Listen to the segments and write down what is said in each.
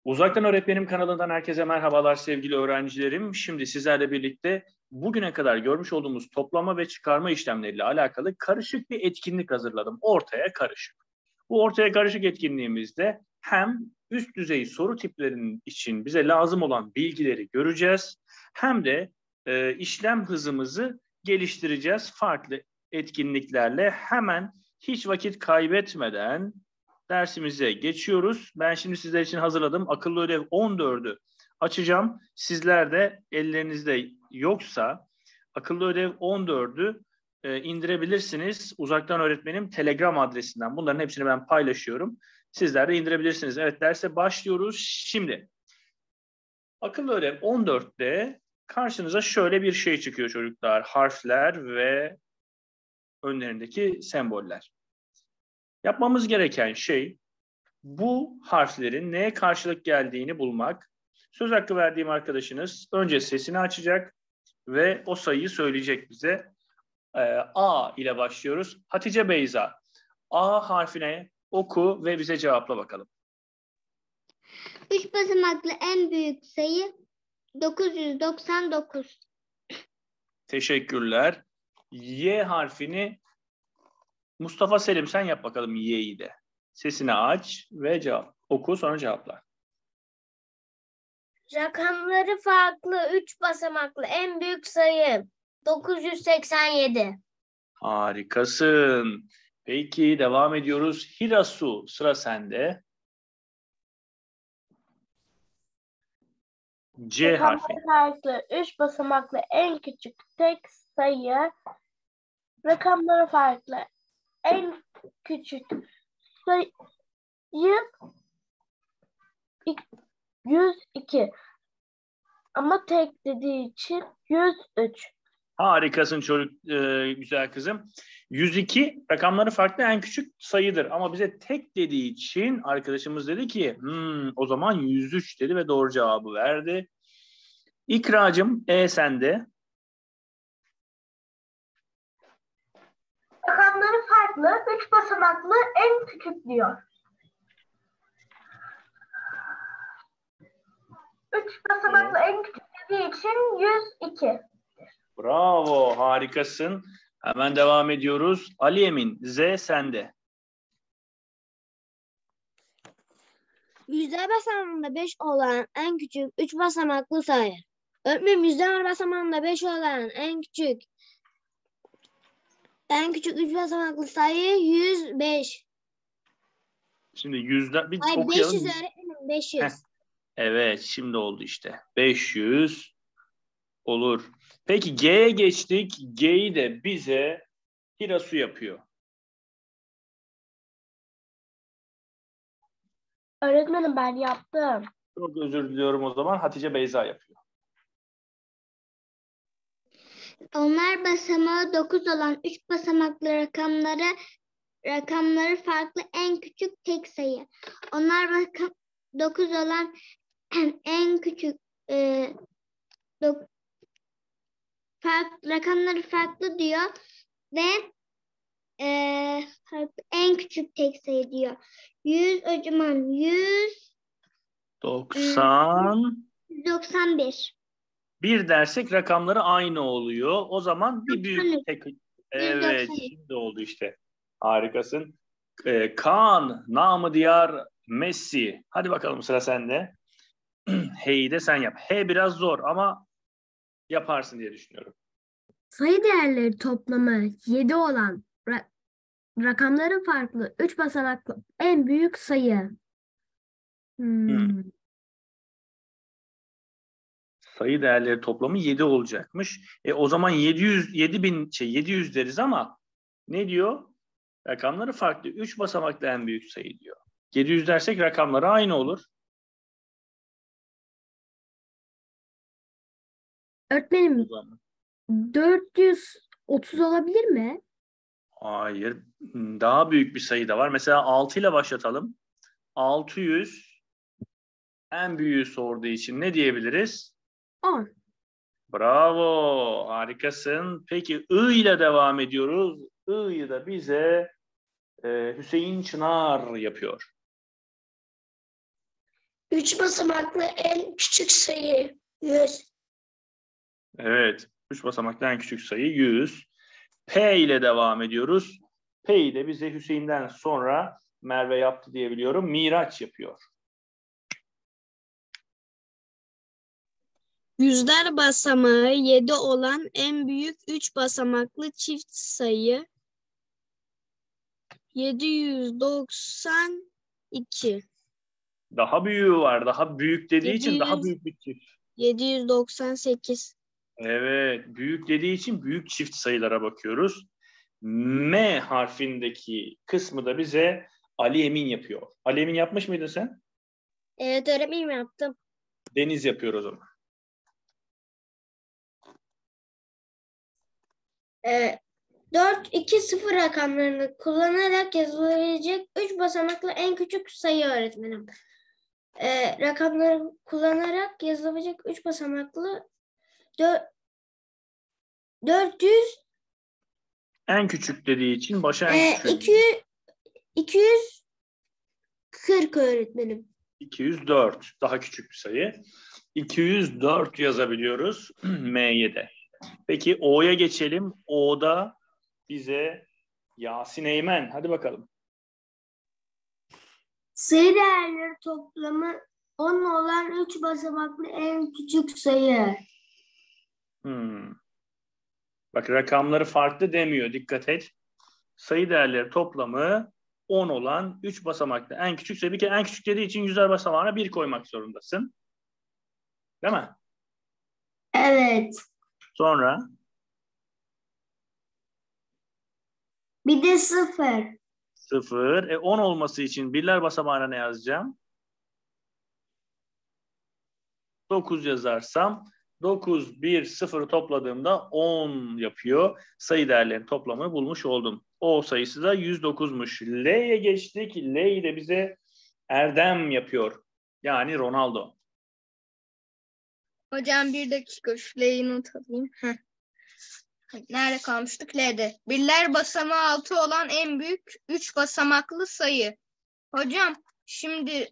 Uzaktan Öğretmenim kanalından herkese merhabalar sevgili öğrencilerim. Şimdi sizlerle birlikte bugüne kadar görmüş olduğumuz toplama ve çıkarma işlemleriyle alakalı karışık bir etkinlik hazırladım. Ortaya karışık. Bu ortaya karışık etkinliğimizde hem üst düzey soru tiplerinin için bize lazım olan bilgileri göreceğiz, hem de işlem hızımızı geliştireceğiz farklı etkinliklerle. Hemen hiç vakit kaybetmeden dersimize geçiyoruz. Ben şimdi sizler için hazırladım. Akıllı ödev 14'ü açacağım. Sizler de ellerinizde yoksa akıllı ödev 14'ü indirebilirsiniz. Uzaktan Öğretmenim Telegram adresinden. Bunların hepsini ben paylaşıyorum. Sizler de indirebilirsiniz. Evet, derse başlıyoruz. Şimdi akıllı ödev 14'te karşınıza şöyle bir şey çıkıyor çocuklar. Harfler ve önlerindeki semboller. Yapmamız gereken şey bu harflerin neye karşılık geldiğini bulmak. Söz hakkı verdiğim arkadaşınız önce sesini açacak ve o sayıyı söyleyecek bize. A ile başlıyoruz. Hatice Beyza, A harfine oku ve bize cevapla bakalım. 3 basamaklı en büyük sayı 999. Teşekkürler. Y harfini Mustafa Selim sen yap bakalım Y'yi de. Sesini aç ve cevap. Oku sonra cevapla. Rakamları farklı 3 basamaklı en büyük sayı 987. Harikasın. Peki devam ediyoruz. Hirasu sıra sende. C harfi. Rakamları farklı 3 basamaklı en küçük tek sayı. Rakamları farklı en küçük sayı 102. Ama tek dediği için 103. Harikasın çocuk, güzel kızım. 102 rakamları farklı en küçük sayıdır. Ama bize tek dediği için arkadaşımız dedi ki o zaman 103 dedi ve doğru cevabı verdi. İkracığım sende. Rakamları farklı 3 basamaklı en küçük diyor. 3 basamaklı en küçük dediği için 102. Bravo, harikasın. Hemen devam ediyoruz. Ali Emin, Z sende. Yüzler basamağında 5 olan en küçük 3 basamaklı sayı. Öğretmenim yüzler basamağında 5 olan en küçük 3 basamaklı sayı 105. Şimdi yüzden bir Hayır, okuyalım. 500 öğretmenim 500. Heh, evet, şimdi oldu işte. 500 olur. Peki G'ye geçtik. G'yi de bize Hirasu yapıyor. Öğretmenim ben yaptım. Çok özür diliyorum o zaman. Hatice Beyza yapıyor. Onlar basamağı 9 olan 3 basamaklı rakamları farklı en küçük tek sayı. Onlar 9 olan en küçük rakamları farklı diyor ve en küçük tek sayı diyor. 100 o zaman 90. 191. Bir dersek rakamları aynı oluyor. O zaman bir büyük tek. Evet, 193. şimdi oldu işte. Harikasın. Kaan, namı diyar Messi. Hadi bakalım sıra sende. H'yi de sen yap. H biraz zor ama yaparsın diye düşünüyorum. Sayı değerleri toplamı 7 olan rakamların farklı 3 basamaklı en büyük sayı. Sayı değerleri toplamı 7 olacakmış. O zaman 700 deriz ama ne diyor? Rakamları farklı. 3 basamaklı en büyük sayı diyor. 700 dersek rakamları aynı olur. Öğretmenim 430 olabilir mi? Hayır. Daha büyük bir sayı da var. Mesela 6 ile başlatalım. 600 en büyüğü sorduğu için ne diyebiliriz? 10. Bravo. Harikasın. Peki I ile devam ediyoruz. I'yı da bize Hüseyin Çınar yapıyor. 3 basamaklı en küçük sayı 100. Evet. 3 basamaklı en küçük sayı 100. P ile devam ediyoruz. P'yi de bize Hüseyin'den sonra Merve yaptı diye biliyorum. Miraç yapıyor. Yüzler basamağı 7 olan en büyük 3 basamaklı çift sayı 792. Daha büyüğü var. Daha büyük dediği için daha 700. büyük bir çift. 798. Evet. Büyük dediği için büyük çift sayılara bakıyoruz. M harfindeki kısmı da bize Ali Emin yapıyor. Ali Emin yapmış mıydın sen? Evet öğretmenim yaptım. Deniz yapıyor o zaman. 4, 2, 0 rakamlarını kullanarak yazılabilecek 3 basamaklı en küçük sayı öğretmenim. Rakamları kullanarak yazılabilecek 3 basamaklı 400 En küçük dediği için başa en küçük. 240 öğretmenim. 204. Daha küçük bir sayı. 204 yazabiliyoruz M'ye de. Peki O'ya geçelim. O'da bize Yasin Eymen. Hadi bakalım. Sayı değerleri toplamı 10 olan 3 basamaklı en küçük sayı. Bak rakamları farklı demiyor. Dikkat et. Sayı değerleri toplamı 10 olan 3 basamaklı en küçük sayı. Bir kere en küçük dediği için yüzler basamağına 1 koymak zorundasın. Değil mi? Evet. Sonra Bir de 0. 0. 10 olması için birler basamağına ne yazacağım? 9 yazarsam 9, 1, 0 topladığımda 10 yapıyor. Sayı değerlerinin toplamını bulmuş oldum. O sayısı da 109'muş. L'ye geçtik. L'yi de bize Erdem yapıyor. Yani Ronaldo. Hocam bir dakika şu L'yi not alayım. Nerede kalmıştık? L'de. Birler basamağı 6 olan en büyük 3 basamaklı sayı. Hocam şimdi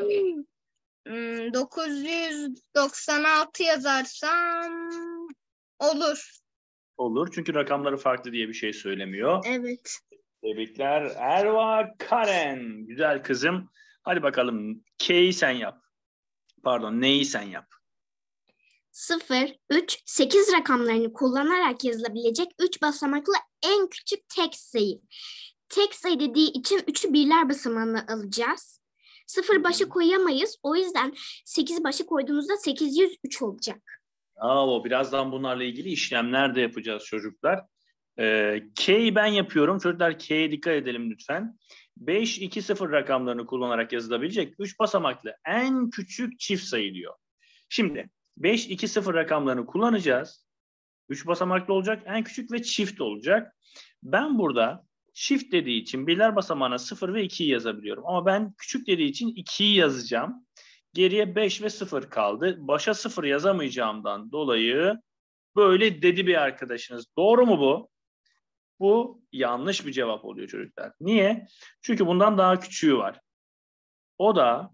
996 yazarsam olur. Olur. Çünkü rakamları farklı diye bir şey söylemiyor. Evet. Tebrikler. Erva Karen. Güzel kızım. Hadi bakalım. K'yi sen yap. Pardon, neyi sen yap? 0, 3, 8 rakamlarını kullanarak yazılabilecek 3 basamaklı en küçük tek sayı. Tek sayı dediği için 3'ü birler basamağına alacağız. 0 başa koyamayız. O yüzden 8 başa koyduğumuzda 803 olacak. Bravo. Birazdan bunlarla ilgili işlemler de yapacağız çocuklar. K'yi ben yapıyorum. Çocuklar K'ye dikkat edelim lütfen. 5, 2, 0 rakamlarını kullanarak yazılabilecek 3 basamaklı en küçük çift sayı diyor. Şimdi 5, 2, 0 rakamlarını kullanacağız. 3 basamaklı olacak, en küçük ve çift olacak. Ben burada çift dediği için birler basamağına 0 ve 2'yi yazabiliyorum. Ama ben küçük dediği için 2'yi yazacağım. Geriye 5 ve 0 kaldı. Başa 0 yazamayacağımdan dolayı böyle dedi bir arkadaşınız. Doğru mu bu? Bu yanlış bir cevap oluyor çocuklar. Niye? Çünkü bundan daha küçüğü var. O da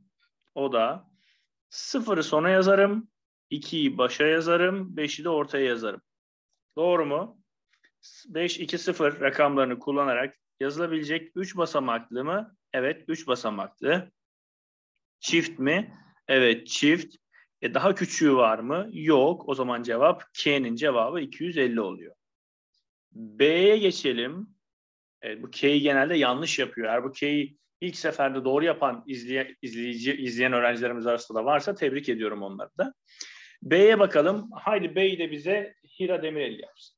0'ı sona yazarım, 2'yi başa yazarım, 5'i de ortaya yazarım. Doğru mu? 5, 2, 0 rakamlarını kullanarak yazılabilecek 3 basamaklı mı? Evet, 3 basamaklı. Çift mi? Evet, çift. Daha küçüğü var mı? Yok. O zaman cevap K'nin cevabı 250 oluyor. B'ye geçelim. Evet, bu K'yi genelde yanlış yapıyor. Eğer bu K'yi ilk seferde doğru yapan izleyen öğrencilerimiz arasında da varsa tebrik ediyorum onları da. B'ye bakalım. Haydi B'yi de bize Hira Demirel yapsın.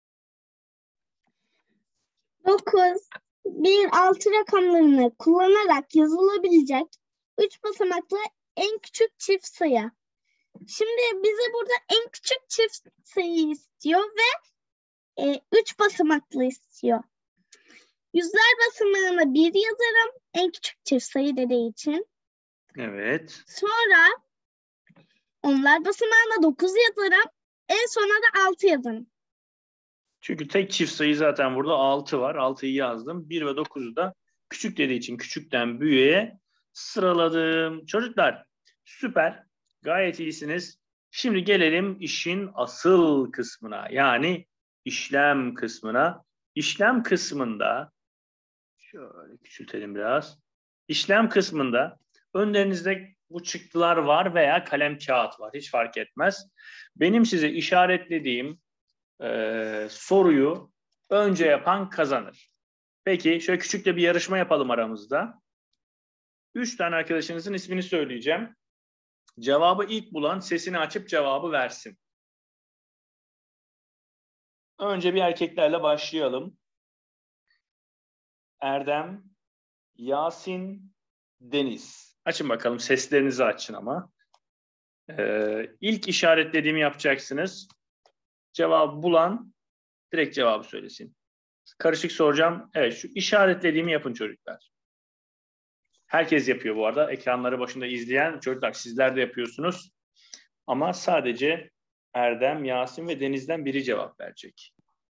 9, 1, 6 rakamlarını kullanarak yazılabilecek 3 basamaklı en küçük çift sayı. Şimdi bize burada en küçük çift sayı istiyor ve 3 basamaklı istiyor. Yüzler basamağına 1 yazarım en küçük çift sayı dediği için. Evet. Sonra onlar basamağına 9 yazarım. En sona da 6 yazarım. Çünkü tek çift sayı zaten burada 6 var. 6'yı yazdım. 1 ve 9'u da küçük dediği için küçükten büyüğe sıraladım. Çocuklar Süper. Gayet iyisiniz. Şimdi gelelim işin asıl kısmına. Yani işlem kısmına. İşlem kısmında şöyle küçültelim biraz. İşlem kısmında önlerinizde bu çıktılar var veya kalem kağıt var. Hiç fark etmez. Benim size işaretlediğim soruyu önce yapan kazanır. Peki şöyle küçük de bir yarışma yapalım aramızda. 3 tane arkadaşınızın ismini söyleyeceğim. Cevabı ilk bulan sesini açıp cevabı versin. Önce bir erkeklerle başlayalım. Erdem, Yasin, Deniz. Açın bakalım, seslerinizi açın ama. İlk işaretlediğimi yapacaksınız. Cevabı bulan direkt cevabı söylesin. Karışık soracağım. Evet, şu işaretlediğimi yapın çocuklar. Herkes yapıyor bu arada. Ekranları başında izleyen çocuklar, sizler de yapıyorsunuz. Ama sadece Erdem, Yasin ve Deniz'den biri cevap verecek.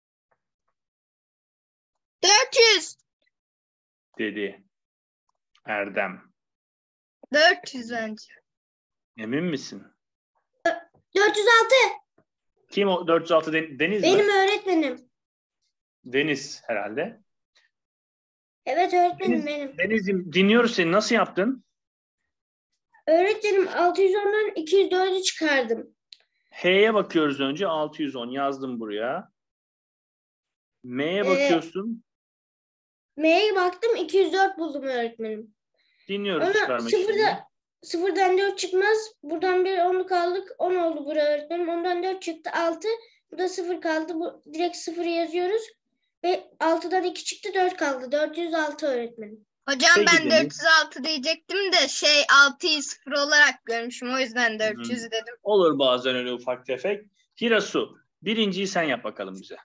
400. Dedi Erdem. 400 bence. Emin misin? 406. Kim o 406? Deniz mi? Benim öğretmenim. Deniz herhalde. Evet öğretmenim benim. Deniz'im, dinliyoruz seni. Nasıl yaptın? Öğretmenim 610'dan 204'ü çıkardım. H'ye bakıyoruz önce. 610 yazdım buraya. M'ye bakıyorsun. M'ye baktım 204 buldum öğretmenim. Dinliyoruz Ona çıkarma işlemini. sıfırdan 4 çıkmaz. Buradan bir 10'luk aldık. 10 oldu buraya öğretmenim. Ondan 4 çıktı 6. Burada 0 kaldı. Direkt 0'ı yazıyoruz. Ve 6'dan 2 çıktı 4 kaldı. 406 öğretmenim. Hocam Peki, ben Deniz. 406 diyecektim de 6'yı 0 olarak görmüşüm. O yüzden 400 dedim. Olur bazen öyle ufak tefek. Hirasu, birinciyi sen yap bakalım bize.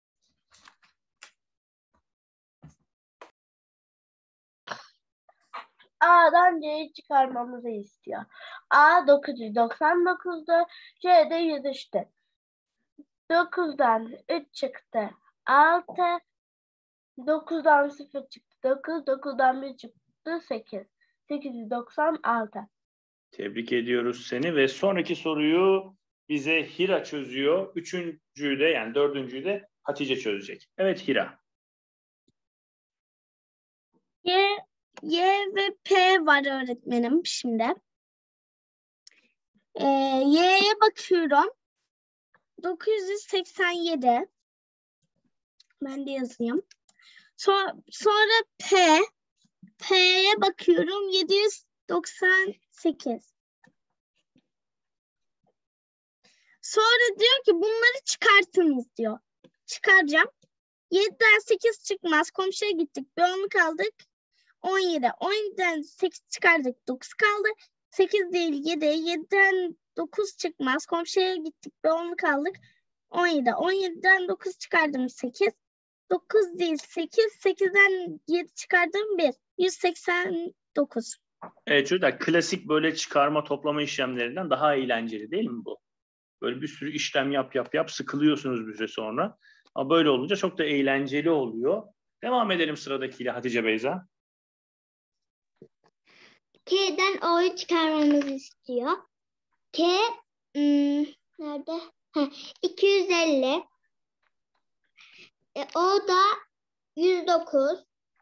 A'dan C'yi çıkarmamızı istiyor. A 999'du. C de 103'tü. 9'dan 3 çıktı. 6. 9'dan 0 çıktı. 9. 9'dan 1 çıktı. 8. 896. Tebrik ediyoruz seni ve sonraki soruyu bize Hira çözüyor. Üçüncüyü de, yani dördüncüyü de Hatice çözecek. Evet Hira. Y ve P var öğretmenim şimdi. Y'ye bakıyorum. 987. Ben de yazayım. Sonra P'ye bakıyorum. 798. Sonra diyor ki bunları çıkartınız diyor. Çıkaracağım. 7'den 8 çıkmaz. Komşuya gittik. Bir 10'luk aldık. 17. 17'den 8 çıkardık. 9 kaldı. 8 değil 7. 7'den 9 çıkmaz. Komşuya gittik. Bir 10'luk aldık. 17. 17'den 9 çıkardım 8. 9 değil 8. 8'den 7 çıkardım 1. 189. Evet çocuklar, klasik böyle çıkarma toplama işlemlerinden daha eğlenceli değil mi bu? Böyle bir sürü işlem yap sıkılıyorsunuz bir süre sonra. Ama böyle olunca çok da eğlenceli oluyor. Devam edelim sıradakiyle Hatice Beyza. K'den O'yu çıkarmamızı istiyor. K nerede? 250. O da 109.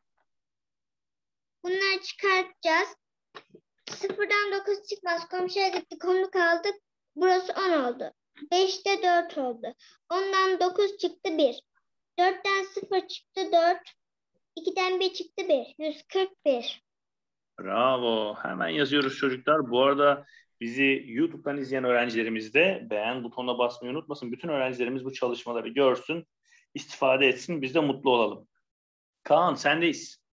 Bunları çıkartacağız. 0'dan 9 çıkmaz. Komşuya gittik. 10'luk aldık. Burası 10 oldu. 5'te 4 oldu. 10'dan 9 çıktı 1. 4'ten 0 çıktı 4. 2'den 1 çıktı 1. 141. Bravo. Hemen yazıyoruz çocuklar. Bu arada bizi YouTube'dan izleyen öğrencilerimiz de beğen butonuna basmayı unutmasın. Bütün öğrencilerimiz bu çalışmaları görsün, istifade etsin. Biz de mutlu olalım. Kaan sendeyiz.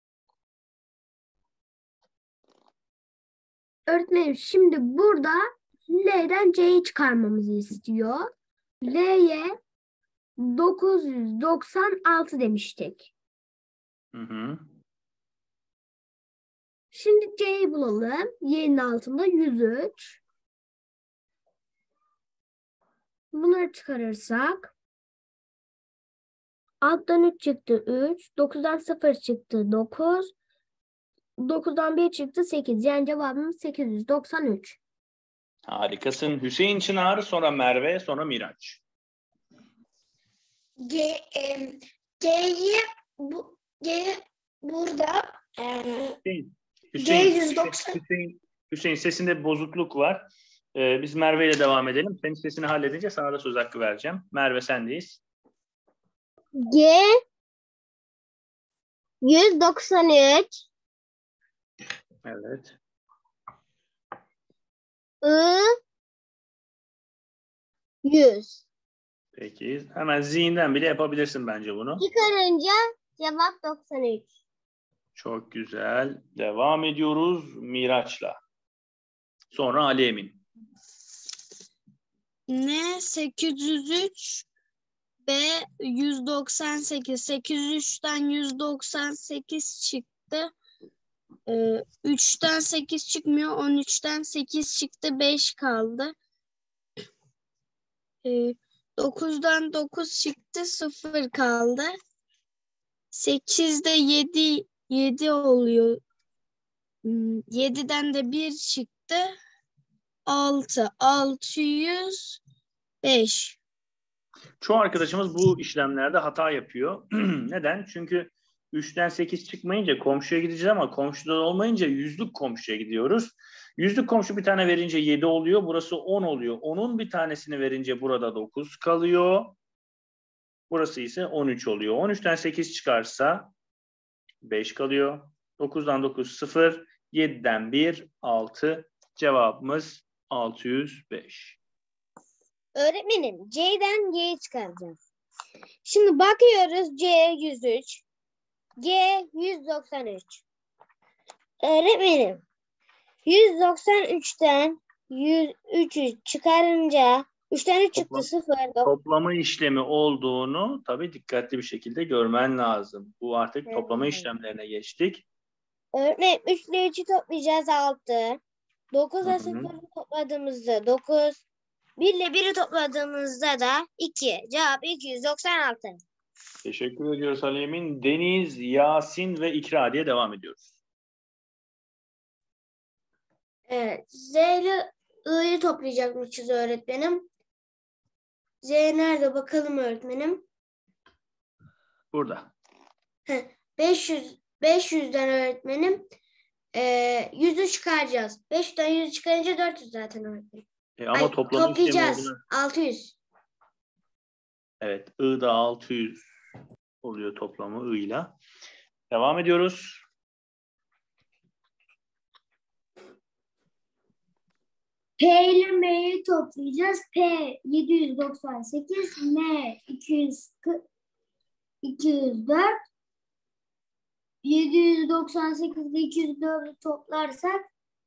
Öğretmenim şimdi burada L'den C'yi çıkarmamızı istiyor. L'ye 996 demiştik. Hı hı. Şimdi C'yi bulalım. Y'nin altında 103. Bunları çıkarırsak alttan 3 çıktı 3. 9'dan 0 çıktı 9. 9'dan 1 çıktı 8. Yani cevabımız 893. Harikasın. Hüseyin Çınar, sonra Merve, sonra Miraç. G'yi burada Hüseyin, G190. Hüseyin sesinde bozukluk var. Biz Merve ile devam edelim. Senin sesini halledince sana da söz hakkı vereceğim. Merve sendeyiz. G 193 Evet. I 100. Peki. Hemen zihinden bile yapabilirsin bence bunu. Çıkarınca cevap 93. Çok güzel. Devam ediyoruz Miraç'la. Sonra Ali Emin. N 803 B 198. 803'ten 198 çıktı. 3'ten 8 çıkmıyor. 13'ten 8 çıktı. 5 kaldı. 9'dan 9 çıktı. 0 kaldı. 8'de 7 oluyor. 7'den de 1 çıktı. 605. Çoğu arkadaşımız bu işlemlerde hata yapıyor. Neden? Çünkü 3'ten 8 çıkmayınca komşuya gideceğiz ama komşuda olmayınca yüzlük komşuya gidiyoruz. Yüzlük komşu bir tane verince 7 oluyor. Burası 10 oluyor. 10'un bir tanesini verince burada 9 kalıyor. Burası ise 13 oluyor. 13'ten 8 çıkarsa 5 kalıyor. 9'dan 9 0. 7'den 1 6. Cevabımız 605. Öğretmenim C'den G'yi çıkaracağız. Şimdi bakıyoruz C 103. G 193. Öğretmenim 193'ten 103'ü çıkarınca 3'ten 3 çıktı 0. Toplama işlemi olduğunu tabii dikkatli bir şekilde görmen lazım. Bu artık toplama işlemlerine geçtik. Öğretmenim 3 ile 3'ü toplayacağız 6. 9 ile 0'ı topladığımızda 9. 1 ile 1'i topladığımızda da 2. Cevap 296. Teşekkür ediyoruz Ali Emin. Deniz, Yasin ve İkra diye devam ediyoruz. Evet. Z ile I'yı toplayacakmışız öğretmenim. Z nerede bakalım öğretmenim? Burada. 500'den öğretmenim 100'ü çıkaracağız. 500'den 100'ü çıkarınca 400 zaten öğretmenim. Ama toplama işlemi toplayacağız. olduğunu... 600. Evet. I'da 600 oluyor toplamı I'yla. Devam ediyoruz. P ile M'yi toplayacağız. P 798, M 204, 798 ile 204'ü toplarsak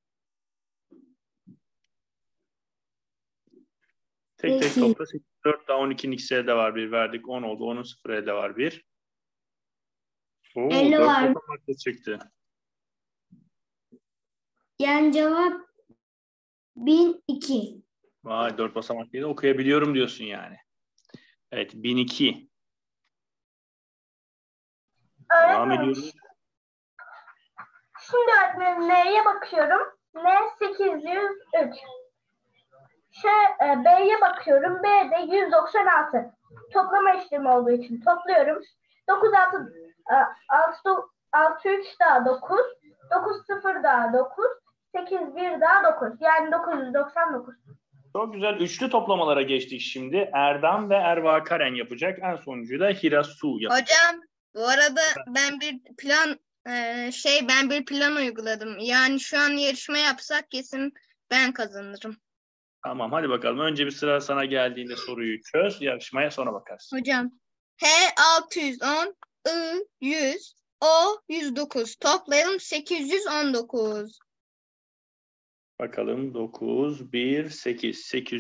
Tek Peki. topla. 4 daha 12'nin ikisi elde var 1 verdik. 10 oldu. 10'un 0 elde var 1. 50 4 var. basamaklı çıktı. Yani cevap 1002. Vay 4 basamaklıyı da okuyabiliyorum diyorsun yani. Evet 1002. Devam Öğretmenim, ediyoruz. şimdi öğretmenim N'ye bakıyorum. N 803. B'ye bakıyorum. B'de 196. Toplama işlemi olduğu için topluyorum. 6 3 daha 9. 9 0 daha 9. 8 1 daha 9. Yani 999. Çok güzel. Üçlü toplamalara geçtik şimdi. Erdem ve Erva Karen yapacak. En sonuncuyu da Hirasu yapacak. Hocam bu arada ben bir plan uyguladım. Yani şu an yarışma yapsak kesin ben kazanırım. Tamam hadi bakalım. Önce bir sıra sana geldiğinde soruyu çöz. Yarışmaya sonra bakarsın. Hocam H 610, I 100, O 109. Toplayalım 819. Bakalım 9, 1, 8.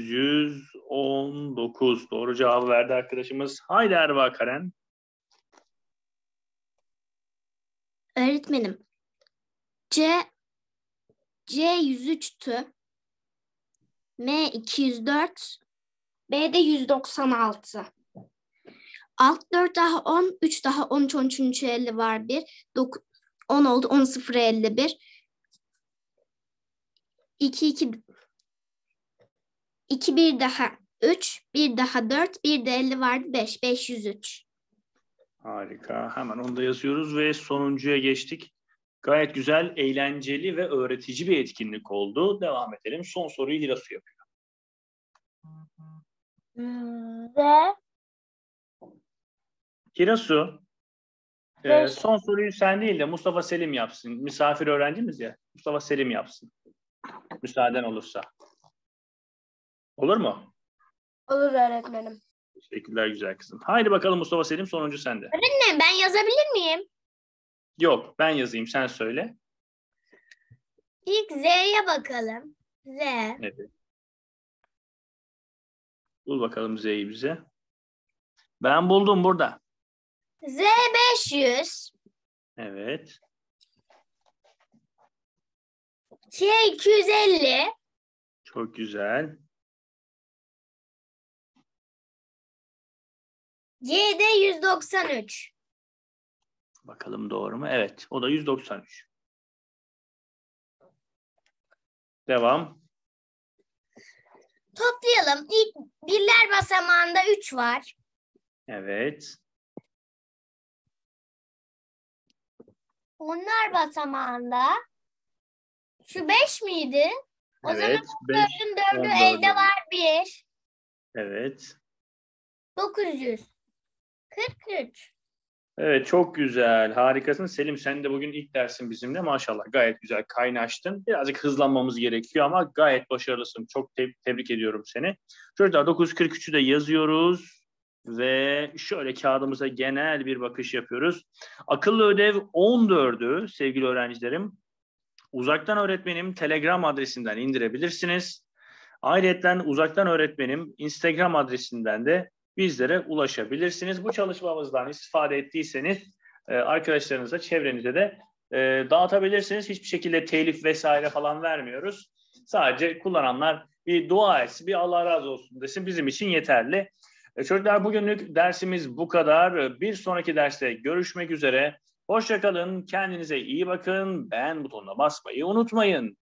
819. Doğru cevabı verdi arkadaşımız. Haydi Erva Karen. Öğretmenim. C 103'tü. M 204. B de 196. Alt 4 daha 10. 3 daha 13, 13, 50 var 1. 10 oldu. 10, 0, 51. 2, 2 2 bir daha 3, bir daha 4, bir de 50 vardı 5. 503. Harika. Hemen onu da yazıyoruz ve sonuncuya geçtik. Gayet güzel, eğlenceli ve öğretici bir etkinlik oldu. Devam edelim. Son soruyu Hirasu yapıyor. Ve Hirasu, Beş. son soruyu sen değil de Mustafa Selim yapsın. Misafir öğrencimiz ya. Mustafa Selim yapsın. Müsaaden olursa. Olur mu? olur öğretmenim. Teşekkürler güzel kızım. Haydi bakalım Mustafa Selim, sonuncu sende. Öğretmenim ben yazabilir miyim? Yok, ben yazayım, sen söyle. İlk Z'ye bakalım. Z. Evet. Bul bakalım Z'yi bize. Ben buldum burada. Z 500. Evet. Ç 250. Çok güzel. C'de 193. Bakalım doğru mu? Evet. O da 193. Devam. Toplayalım. İlk birler basamağında 3 var. Evet. Onlar basamağında şu 5 miydi? O Evet. zaman 4'ün 4'ü 14'ü elde var 1. Evet. 900. 43. Evet, çok güzel. Harikasın. Selim, sen de bugün ilk dersin bizimle. Maşallah gayet güzel kaynaştın. Birazcık hızlanmamız gerekiyor ama gayet başarılısın. Çok tebrik ediyorum seni. Çocuklar 943'ü de yazıyoruz. Ve şöyle kağıdımıza genel bir bakış yapıyoruz. Akıllı ödev 14'ü sevgili öğrencilerim. Uzaktan öğretmenim Telegram adresinden indirebilirsiniz. Ayrıca uzaktan öğretmenim Instagram adresinden de bizlere ulaşabilirsiniz. Bu çalışmamızdan istifade ettiyseniz arkadaşlarınıza, çevrenize de dağıtabilirsiniz. Hiçbir şekilde telif vesaire falan vermiyoruz. Sadece kullananlar bir dua etsin, bir Allah razı olsun desin, bizim için yeterli. Çocuklar, bugünlük dersimiz bu kadar. Bir sonraki derste görüşmek üzere. Hoşça kalın, kendinize iyi bakın. Beğen butonuna basmayı unutmayın.